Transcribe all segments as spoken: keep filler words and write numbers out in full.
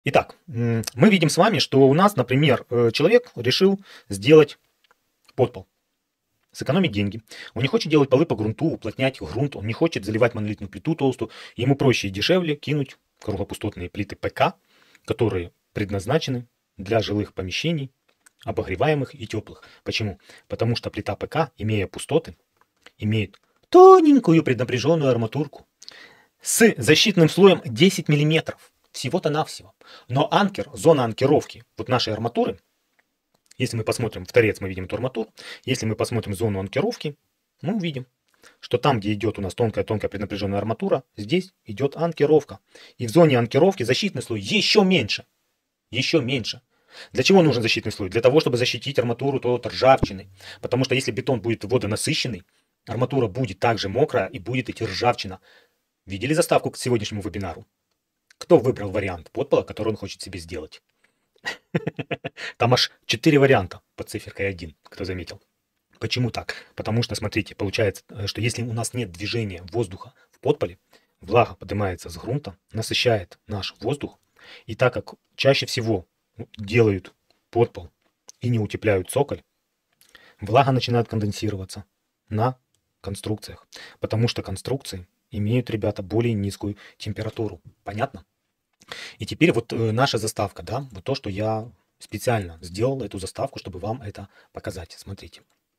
Итак, мы видим с вами, что у нас, например, человек решил сделать подпол, сэкономить деньги. Он не хочет делать полы по грунту, уплотнять грунт, он не хочет заливать монолитную плиту толстую. Ему проще и дешевле кинуть круглопустотные плиты ПК, которые предназначены для жилых помещений, обогреваемых и теплых. Почему? Потому что плита ПК, имея пустоты, имеет тоненькую преднапряженную арматурку с защитным слоем десять миллиметров. Всего-то навсего. Но анкер, зона анкеровки вот нашей арматуры, если мы посмотрим в торец, мы видим эту арматуру. Если мы посмотрим зону анкеровки, мы увидим, что там, где идет у нас тонкая-тонкая преднапряженная арматура, здесь идет анкеровка. И в зоне анкеровки защитный слой еще меньше. Еще меньше. Для чего нужен защитный слой? Для того, чтобы защитить арматуру от ржавчины. Потому что если бетон будет водонасыщенный, арматура будет также мокрая и будет идти ржавчина. Видели заставку к сегодняшнему вебинару? Кто выбрал вариант подпола, который он хочет себе сделать? Там аж четыре варианта под циферкой один, кто заметил. Почему так? Потому что, смотрите, получается, что если у нас нет движения воздуха в подполе, влага поднимается с грунта, насыщает наш воздух, и так как чаще всего делают подпол и не утепляют цоколь, влага начинает конденсироваться на конструкциях, потому что конструкции имеют, ребята, более низкую температуру. Понятно? И теперь вот наша заставка, да, вот то, что я специально сделал эту заставку, чтобы вам это показать. Смотрите.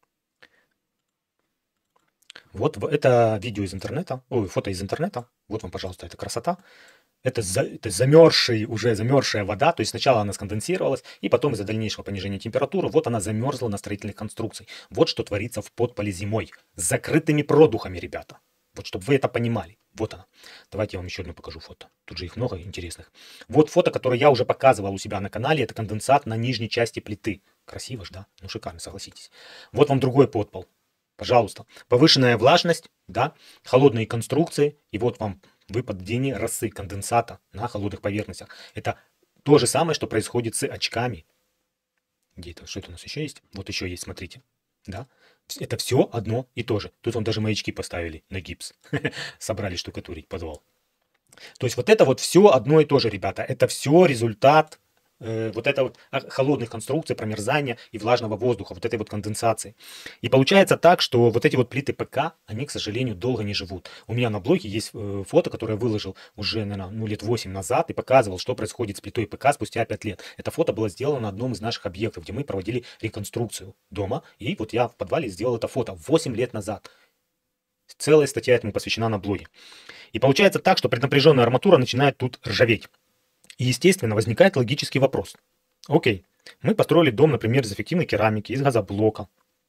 Вот это видео из интернета, ой, фото из интернета. Вот вам, пожалуйста, эта красота. Это, за, это замерзший, уже замерзшая вода, то есть сначала она сконденсировалась, и потом из-за дальнейшего понижения температуры, вот она замерзла на строительных конструкциях. Вот что творится в подполе зимой. С закрытыми продухами, ребята. Вот чтобы вы это понимали. Вот она. Давайте я вам еще одно покажу фото. Тут же их много интересных. Вот фото, которое я уже показывал у себя на канале. Это конденсат на нижней части плиты. Красиво же, да? Ну шикарно, согласитесь. Вот вам другой подпол. Пожалуйста. Повышенная влажность, да? Холодные конструкции. И вот вам выпадение росы конденсата на холодных поверхностях. Это то же самое, что происходит с очками. Где-то, что это у нас еще есть? Вот еще есть, смотрите. Да? Это все одно и то же. Тут вон даже маячки поставили на гипс. Собрали штукатурить подвал. То есть вот это вот все одно и то же, ребята. Это все результат э, вот это вот холодных конструкций, промерзания и влажного воздуха, вот этой вот конденсации. И получается так, что вот эти вот плиты ПК, они, к сожалению, долго не живут. У меня на блоге есть э, фото, которое я выложил уже, наверное, ну, лет восемь назад и показывал, что происходит с плитой ПК спустя пять лет. Это фото было сделано на одном из наших объектов, где мы проводили реконструкцию дома. И вот я в подвале сделал это фото восемь лет назад. Целая статья этому посвящена на блоге. И получается так, что преднапряженная арматура начинает тут ржаветь. И, естественно, возникает логический вопрос. Окей, мы построили дом, например, из эффективной керамики, из газоблока.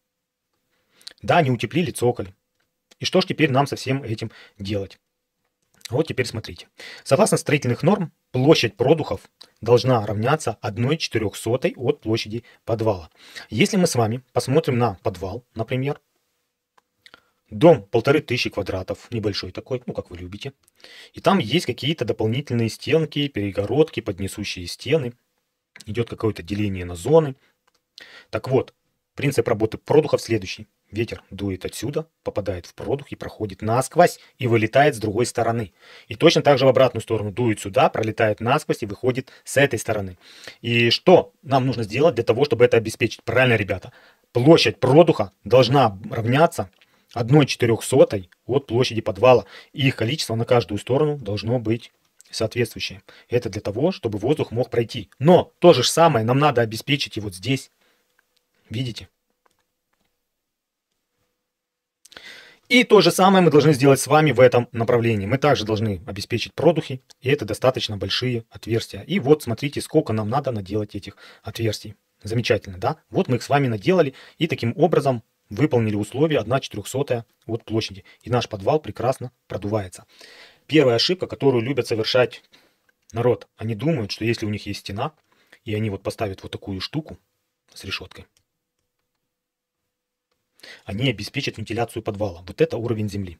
Да, не утеплили цоколь. И что ж теперь нам со всем этим делать? Вот теперь смотрите. Согласно строительных норм, площадь продухов должна равняться одной четырехсотой от площади подвала. Если мы с вами посмотрим на подвал, например, дом полторы тысячи квадратов, небольшой такой, ну как вы любите. И там есть какие-то дополнительные стенки, перегородки, поднесущие стены. Идет какое-то деление на зоны. Так вот, принцип работы продухов следующий. Ветер дует отсюда, попадает в продух и проходит насквозь и вылетает с другой стороны. И точно так же в обратную сторону дует сюда, пролетает насквозь и выходит с этой стороны. И что нам нужно сделать для того, чтобы это обеспечить? Правильно, ребята. Площадь продуха должна равняться одной четырехсотой от площади подвала. И их количество на каждую сторону должно быть соответствующее. Это для того, чтобы воздух мог пройти. Но то же самое нам надо обеспечить и вот здесь. Видите? И то же самое мы должны сделать с вами в этом направлении. Мы также должны обеспечить продухи. И это достаточно большие отверстия. И вот смотрите, сколько нам надо наделать этих отверстий. Замечательно, да? Вот мы их с вами наделали. И таким образом выполнили условия одна четырехсотая от площади. И наш подвал прекрасно продувается. Первая ошибка, которую любят совершать народ. Они думают, что если у них есть стена, и они вот поставят вот такую штуку с решеткой, они обеспечат вентиляцию подвала. Вот это уровень земли.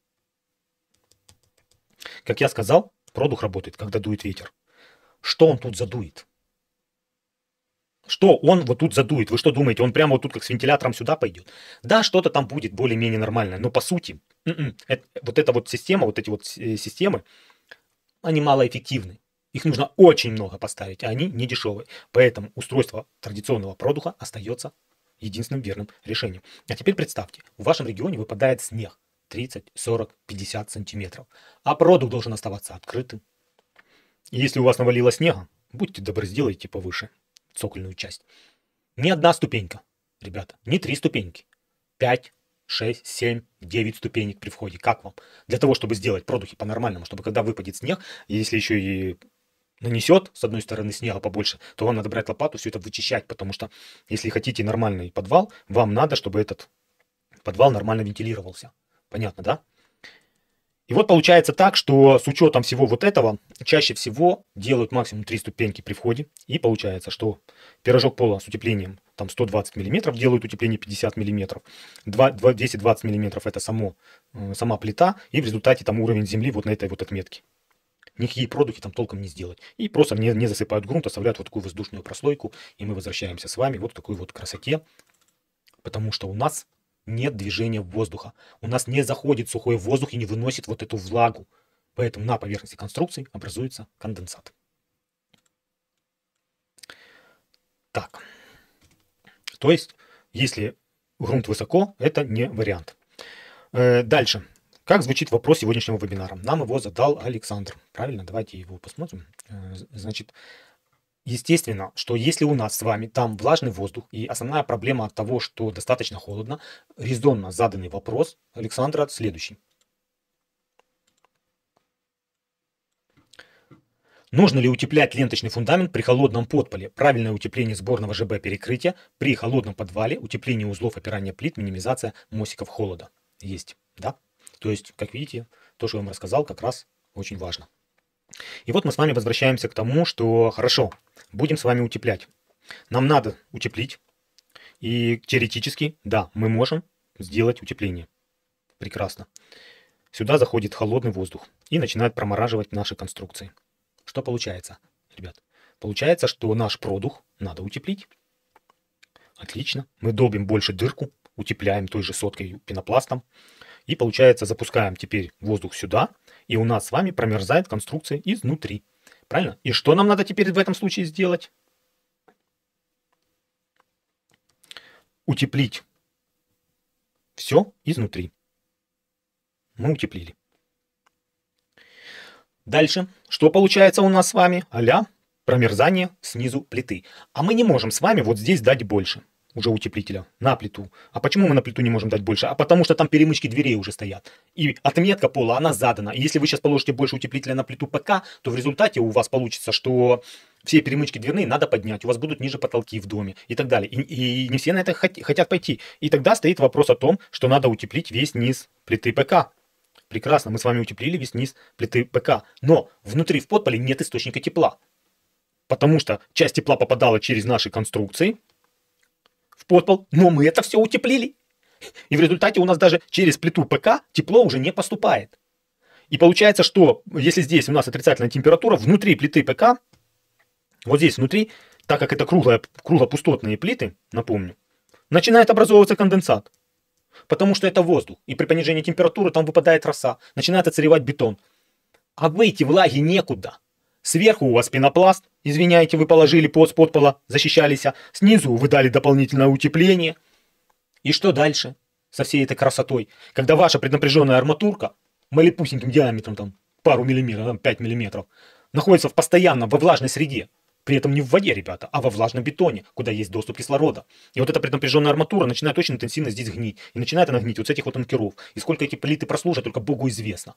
Как я сказал, продух работает, когда дует ветер. Что он тут задует? Что он вот тут задует? Вы что думаете, он прямо вот тут как с вентилятором сюда пойдет? Да, что-то там будет более-менее нормальное, но по сути, это, вот эта вот система, вот эти вот системы, они малоэффективны. Их нужно очень много поставить, а они не дешевые. Поэтому устройство традиционного продуха остается единственным верным решением. А теперь представьте, в вашем регионе выпадает снег тридцать, сорок, пятьдесят сантиметров, а продукт должен оставаться открытым. И если у вас навалило снега, будьте добры, сделайте повыше цокольную часть. Не одна ступенька, ребята, не три ступеньки. пять, шесть, семь, девять ступенек при входе. Как вам? Для того, чтобы сделать продухи по-нормальному, чтобы когда выпадет снег, если еще и нанесет с одной стороны снега побольше, то вам надо брать лопату, все это вычищать, потому что если хотите нормальный подвал, вам надо, чтобы этот подвал нормально вентилировался. Понятно, да? И вот получается так, что с учетом всего вот этого, чаще всего делают максимум три ступеньки при входе. И получается, что пирожок пола с утеплением там сто двадцать миллиметров делают утепление пятьдесят миллиметров. двести двадцать миллиметров это само, сама плита. И в результате там уровень земли вот на этой вот отметке. Никакие продухи там толком не сделать. И просто не, не засыпают грунт, оставляют вот такую воздушную прослойку. И мы возвращаемся с вами вот к такой вот красоте. Потому что у нас нет движения воздуха. У нас не заходит сухой воздух и не выносит вот эту влагу. Поэтому на поверхности конструкции образуется конденсат. Так. То есть, если грунт высоко, это не вариант. Э, дальше. Как звучит вопрос сегодняшнего вебинара? Нам его задал Александр. Правильно? Давайте его посмотрим. Значит, естественно, что если у нас с вами там влажный воздух, и основная проблема от того, что достаточно холодно, резонно заданный вопрос Александра следующий. Нужно ли утеплять ленточный фундамент при холодном подполе? Правильное утепление сборного ЖБ перекрытия при холодном подвале, утепление узлов опирания плит, минимизация мостиков холода. Есть, да? То есть, как видите, то, что я вам рассказал, как раз очень важно. И вот мы с вами возвращаемся к тому, что хорошо, будем с вами утеплять. Нам надо утеплить. И теоретически, да, мы можем сделать утепление. Прекрасно. Сюда заходит холодный воздух и начинает промораживать наши конструкции. Что получается, ребят? Получается, что наш продух надо утеплить. Отлично. Мы долбим больше дырку, утепляем той же соткой пенопластом. И получается, запускаем теперь воздух сюда, и у нас с вами промерзает конструкция изнутри. Правильно? И что нам надо теперь в этом случае сделать? Утеплить все изнутри. Мы утеплили. Дальше. Что получается у нас с вами? А-ля промерзание снизу плиты. А мы не можем с вами вот здесь дать больше. Уже утеплителя на плиту. А почему мы на плиту не можем дать больше? А потому что там перемычки дверей уже стоят. И отметка пола, она задана. И если вы сейчас положите больше утеплителя на плиту ПК, то в результате у вас получится, что все перемычки дверные надо поднять. У вас будут ниже потолки в доме и так далее. И, и не все на это хотят пойти. И тогда стоит вопрос о том, что надо утеплить весь низ плиты ПК. Прекрасно, мы с вами утеплили весь низ плиты ПК. Но внутри в подполе нет источника тепла. Потому что часть тепла попадала через наши конструкции в подпол, но мы это все утеплили. И в результате у нас даже через плиту ПК тепло уже не поступает. И получается, что если здесь у нас отрицательная температура, внутри плиты ПК, вот здесь внутри, так как это круглые, круглопустотные плиты, напомню, начинает образовываться конденсат. Потому что это воздух. И при понижении температуры там выпадает роса, начинает отсыревать бетон. А выйти влаги некуда. Сверху у вас пенопласт, извиняйте, вы положили под, с подпола, защищались. Снизу вы дали дополнительное утепление. И что дальше со всей этой красотой? Когда ваша преднапряженная арматурка, малепусеньким диаметром, там, пару миллиметров, там, пять миллиметров, находится в постоянно во влажной среде, при этом не в воде, ребята, а во влажном бетоне, куда есть доступ кислорода. И вот эта преднапряженная арматура начинает очень интенсивно здесь гнить. И начинает она гнить вот с этих вот анкеров. И сколько эти плиты прослужат, только Богу известно.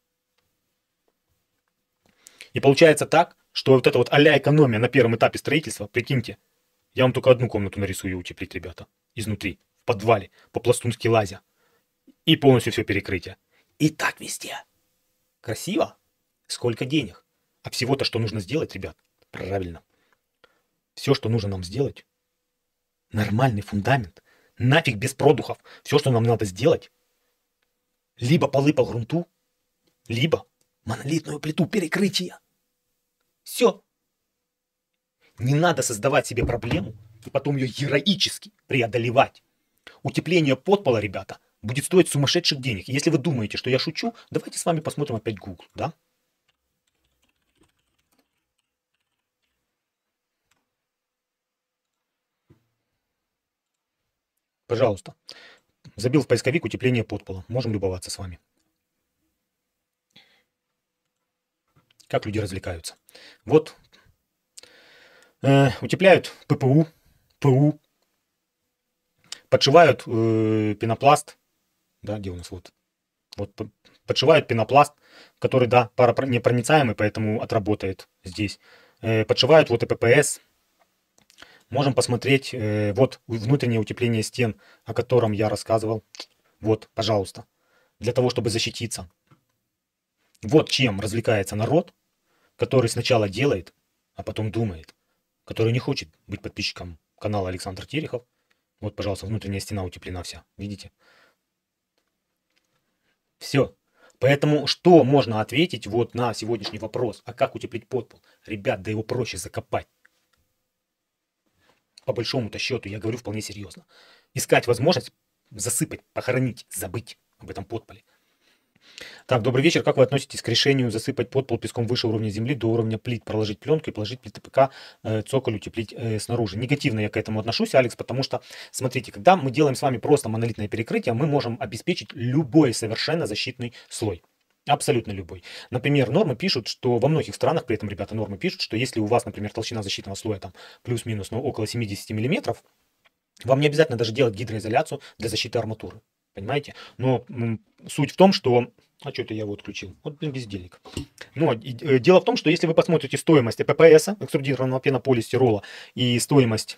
И получается так, что вот эта вот а-ля экономия на первом этапе строительства, прикиньте, я вам только одну комнату нарисую утеплить, ребята, изнутри, в подвале, по-пластунски лазя. И полностью все перекрытие. И так везде. Красиво? Сколько денег? А всего-то, что нужно сделать, ребят, правильно. Все, что нужно нам сделать, нормальный фундамент, нафиг без продухов. Все, что нам надо сделать, либо полы по грунту, либо монолитную плиту перекрытия. Все. Не надо создавать себе проблему и потом ее героически преодолевать. Утепление подпола, ребята, будет стоить сумасшедших денег. Если вы думаете, что я шучу, давайте с вами посмотрим опять Google, да? Пожалуйста. Забил в поисковик утепление подпола. Можем любоваться с вами. Как люди развлекаются. Вот. Э, утепляют ППУ, ПУ. Подшивают э, пенопласт. Да, где у нас вот. Вот подшивают пенопласт, который, да, паронепроницаемый, поэтому отработает здесь. Э, подшивают вот и ППС. Можем посмотреть э, вот внутреннее утепление стен, о котором я рассказывал. Вот, пожалуйста. Для того, чтобы защититься. Вот чем развлекается народ, который сначала делает, а потом думает. Который не хочет быть подписчиком канала Александр Терехов. Вот, пожалуйста, внутренняя стена утеплена вся. Видите? Все. Поэтому что можно ответить вот на сегодняшний вопрос? А как утеплить подпол? Ребят, да его проще закопать. По большому-то счету, я говорю вполне серьезно. Искать возможность засыпать, похоронить, забыть об этом подполе. Так, добрый вечер. Как вы относитесь к решению засыпать подпол песком выше уровня земли до уровня плит, проложить пленку и положить плиты ПК, э, цоколь утеплить э, снаружи? Негативно я к этому отношусь, Алекс, потому что, смотрите, когда мы делаем с вами просто монолитное перекрытие, мы можем обеспечить любой совершенно защитный слой. Абсолютно любой. Например, нормы пишут, что во многих странах, при этом, ребята, нормы пишут, что если у вас, например, толщина защитного слоя там плюс-минус, ну, около семидесяти миллиметров, вам не обязательно даже делать гидроизоляцию для защиты арматуры. Понимаете? Но м, суть в том, что... А что это я его отключил? Вот, блин, бездельник. Но и, э, дело в том, что если вы посмотрите стоимость ЭППС, экструдированного пенополистирола, и стоимость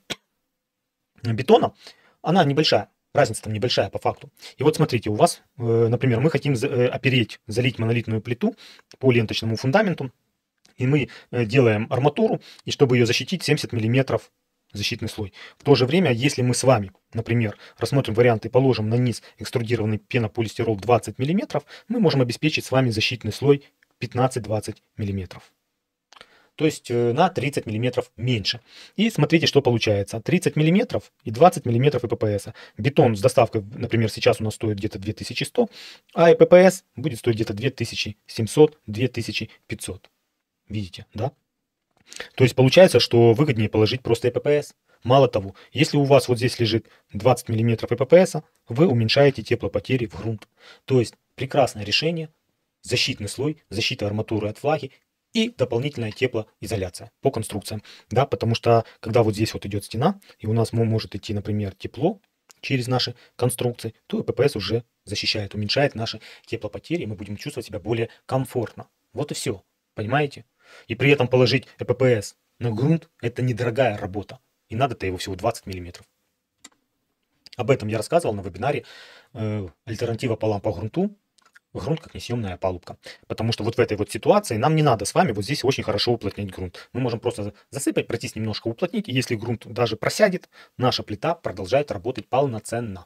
бетона, она небольшая. Разница там небольшая по факту. И вот смотрите, у вас, э, например, мы хотим за, э, опереть, залить монолитную плиту по ленточному фундаменту, и мы э, делаем арматуру, и чтобы ее защитить, семьдесят миллиметров защитный слой. В то же время, если мы с вами, например, рассмотрим варианты и положим на низ экструдированный пенополистирол двадцать миллиметров, мы можем обеспечить с вами защитный слой пятнадцать-двадцать миллиметров. То есть на тридцать миллиметров меньше. И смотрите, что получается. тридцать миллиметров и двадцать миллиметров ЭППС. Бетон с доставкой, например, сейчас у нас стоит где-то две тысячи сто, а ЭППС будет стоить где-то две тысячи семьсот — две тысячи пятьсот. Видите, да? То есть получается, что выгоднее положить просто ЭППС. Мало того, если у вас вот здесь лежит двадцать миллиметров ЭППС, вы уменьшаете теплопотери в грунт. То есть прекрасное решение. Защитный слой, защита арматуры от влаги и дополнительная теплоизоляция по конструкциям. Да, потому что когда вот здесь вот идет стена, и у нас может идти, например, тепло через наши конструкции, то ЭППС уже защищает, уменьшает наши теплопотери, и мы будем чувствовать себя более комфортно. Вот и все. Понимаете? И при этом положить ЭППС на грунт – это недорогая работа. И надо-то его всего двадцать миллиметров. Об этом я рассказывал на вебинаре э, «Альтернатива полам по грунту». Грунт как несъемная опалубка. Потому что вот в этой вот ситуации нам не надо с вами вот здесь очень хорошо уплотнять грунт. Мы можем просто засыпать, пройтись немножко, уплотнить. И если грунт даже просядет, наша плита продолжает работать полноценно.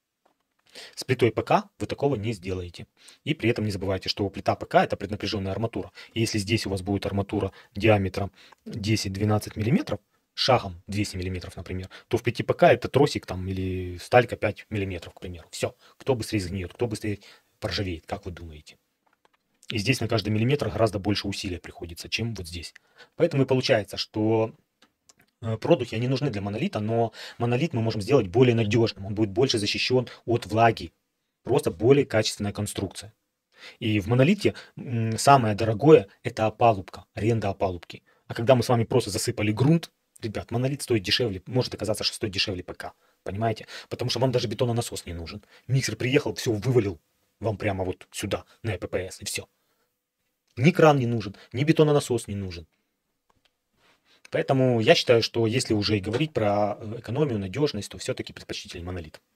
С плитой ПК вы такого не сделаете. И при этом не забывайте, что плита ПК это преднапряженная арматура. И если здесь у вас будет арматура диаметром десять-двенадцать миллиметров, шагом двести миллиметров, например, то в плите ПК это тросик там или сталька пять миллиметров, к примеру. Все. Кто быстрее сгниет, кто быстрее поржавеет, как вы думаете? И здесь на каждый миллиметр гораздо больше усилия приходится, чем вот здесь. Поэтому и получается, что продухи, они нужны для монолита, но монолит мы можем сделать более надежным. Он будет больше защищен от влаги. Просто более качественная конструкция. И в монолите самое дорогое – это опалубка, аренда опалубки. А когда мы с вами просто засыпали грунт, ребят, монолит стоит дешевле, может оказаться, что стоит дешевле ПК. Понимаете? Потому что вам даже бетононасос не нужен. Миксер приехал, все вывалил вам прямо вот сюда, на ЭППС, и все. Ни кран не нужен, ни бетононасос не нужен. Поэтому я считаю, что если уже и говорить про экономию, надежность, то все-таки предпочтительный монолит.